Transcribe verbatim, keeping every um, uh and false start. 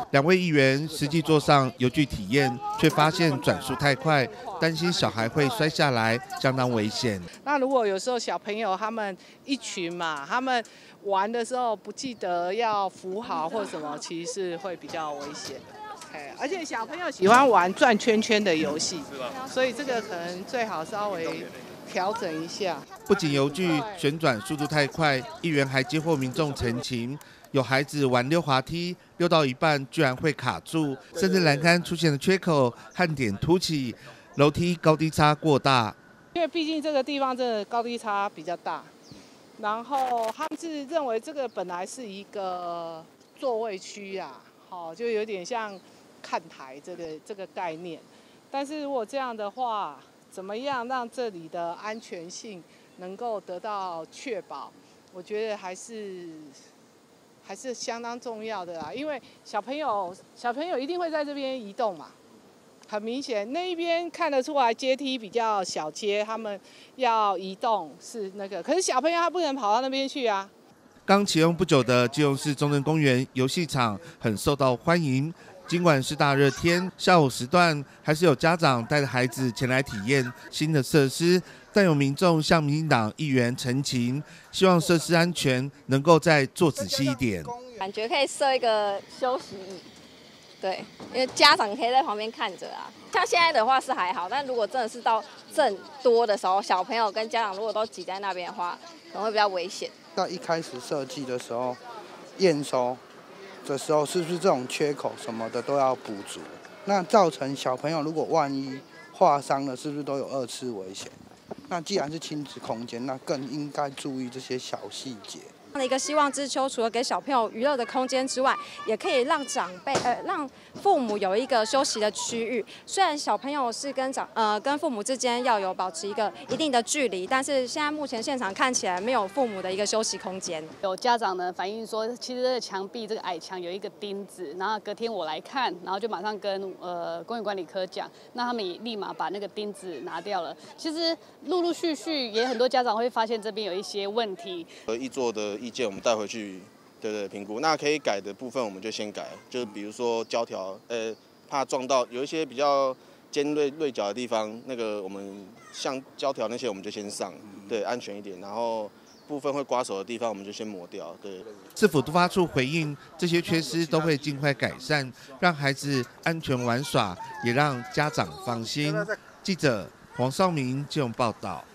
两位议员实际坐上游具体验，却发现转速太快，担心小孩会摔下来，相当危险。 那如果有时候小朋友他们一群嘛，他们玩的时候不记得要扶好或什么，其实是会比较危险。而且小朋友喜欢玩转圈圈的游戏，所以这个可能最好稍微调整一下。 不仅游具旋转速度太快，议员还接获民众陈情，有孩子玩溜滑梯，溜到一半居然会卡住，甚至栏杆出现了缺口，焊点凸起，楼梯高低差过大。 因为毕竟这个地方真的高低差比较大，然后他们是认为这个本来是一个座位区啊，好，就有点像看台这个这个概念。但是如果这样的话，怎么样让这里的安全性能够得到确保？我觉得还是还是相当重要的啦，因为小朋友小朋友一定会在这边移动嘛。很明显，那一边看得出来阶梯比较小阶，他们要移动是那个，可是小朋友他不能跑到那边去啊。 刚启用不久的基隆市中正公园游戏场很受到欢迎，尽管是大热天，下午时段还是有家长带着孩子前来体验新的设施，但有民众向民进党议员陈情，希望设施安全能够再做仔细一点， 感觉可以设一个休息椅。对，因为家长可以在旁边看着啊。像现在的话是还好，但如果真的是到正多的时候，小朋友跟家长如果都挤在那边的话，可能会比较危险。 在一开始设计的时候，验收的时候，是不是这种缺口什么的都要补足？那造成小朋友如果万一划伤了，是不是都有二次危险？那既然是亲子空间，那更应该注意这些小细节。 的一个希望之秋，除了给小朋友娱乐的空间之外，也可以让长辈呃让父母有一个休息的区域。虽然小朋友是跟长呃跟父母之间要有保持一个一定的距离，但是现在目前现场看起来没有父母的一个休息空间。 有家长呢反映说，其实这个墙壁这个矮墙有一个钉子，然后隔天我来看，然后就马上跟呃公园管理科讲，那他们也立马把那个钉子拿掉了。其实陆陆续续也很多家长会发现这边有一些问题。 呃，一座的意见我们带回去，对对评估。那可以改的部分我们就先改，就是比如说胶条，呃，怕撞到有一些比较尖锐锐角的地方，那个我们像胶条那些我们就先上，对，安全一点。然后部分会刮手的地方我们就先磨掉，对。 市府都发处回应，这些缺失都会尽快改善，让孩子安全玩耍，也让家长放心。记者黄少明基隆报道。